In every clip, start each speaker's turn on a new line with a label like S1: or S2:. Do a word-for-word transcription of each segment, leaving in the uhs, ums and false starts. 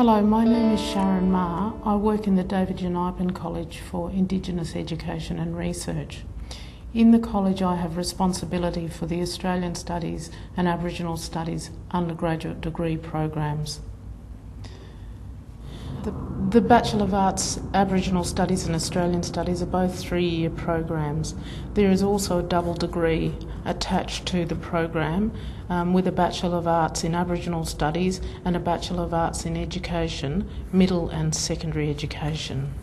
S1: Hello, my name is Sharon Ma. I work in the David Yunaipan College for Indigenous Education and Research. In the college I have responsibility for the Australian Studies and Aboriginal Studies undergraduate degree programs. The, the Bachelor of Arts Aboriginal Studies and Australian Studies are both three-year programs. There is also a double degree attached to the program um, with a Bachelor of Arts in Aboriginal Studies and a Bachelor of Arts in Education, middle and secondary education.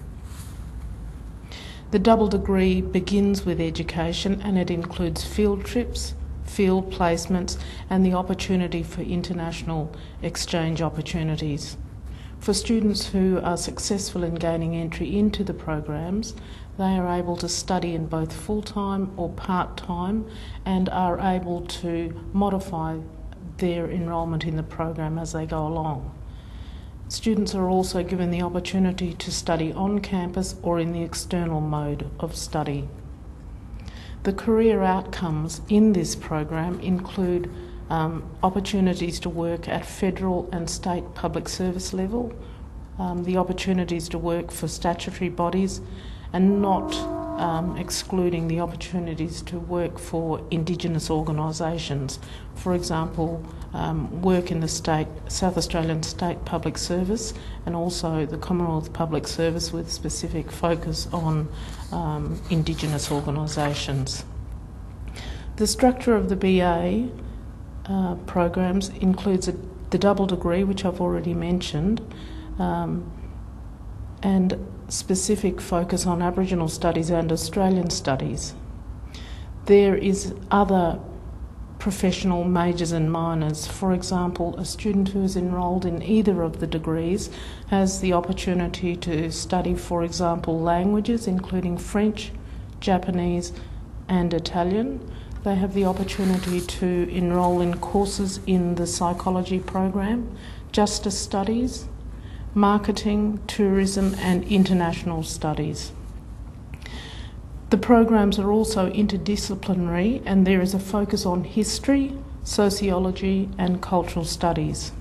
S1: The double degree begins with education and it includes field trips, field placements and the opportunity for international exchange opportunities. For students who are successful in gaining entry into the programs, they are able to study in both full-time or part-time and are able to modify their enrolment in the program as they go along. Students are also given the opportunity to study on campus or in the external mode of study. The career outcomes in this program include Um, opportunities to work at federal and state public service level, um, the opportunities to work for statutory bodies and not um, excluding the opportunities to work for Indigenous organisations. For example, um, work in the state, South Australian State Public Service and also the Commonwealth Public Service with specific focus on um, Indigenous organisations. The structure of the B A Uh, programs includes a, the double degree, which I've already mentioned, um, and specific focus on Aboriginal studies and Australian studies. There is other professional majors and minors. For example, a student who is enrolled in either of the degrees has the opportunity to study, for example, languages including French, Japanese and Italian. They have the opportunity to enrol in courses in the psychology program, justice studies, marketing, tourism and international studies. The programs are also interdisciplinary and there is a focus on history, sociology and cultural studies.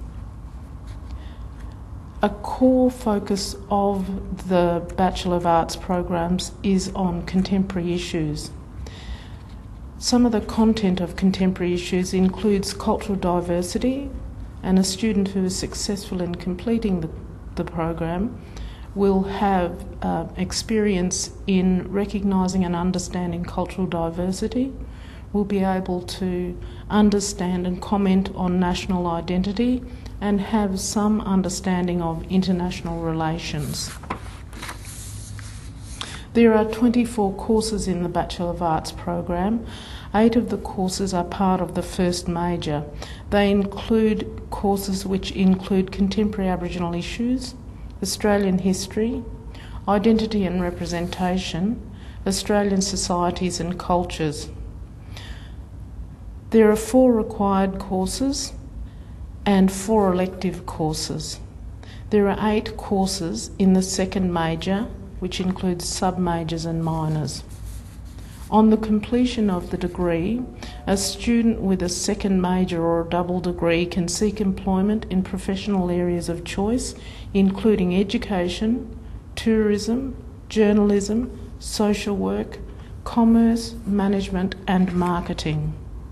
S1: A core focus of the Bachelor of Arts programs is on contemporary issues. Some of the content of contemporary issues includes cultural diversity, and a student who is successful in completing the, the program will have uh, experience in recognising and understanding cultural diversity, will be able to understand and comment on national identity and have some understanding of international relations. There are twenty-four courses in the Bachelor of Arts program. Eight of the courses are part of the first major. They include courses which include contemporary Aboriginal issues, Australian history, identity and representation, Australian societies and cultures. There are four required courses and four elective courses. There are eight courses in the second major, which includes sub-majors and minors. On the completion of the degree, a student with a second major or a double degree can seek employment in professional areas of choice, including education, tourism, journalism, social work, commerce, management and marketing.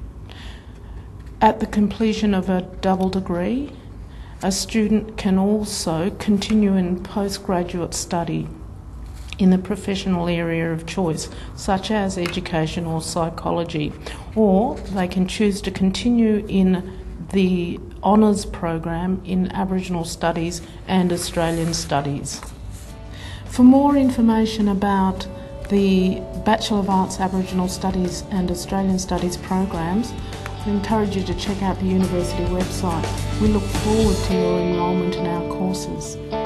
S1: At the completion of a double degree, a student can also continue in postgraduate study in the professional area of choice, such as education or psychology, or they can choose to continue in the honours program in Aboriginal Studies and Australian Studies. For more information about the Bachelor of Arts Aboriginal Studies and Australian Studies programs, I encourage you to check out the university website. We look forward to your enrolment in our courses.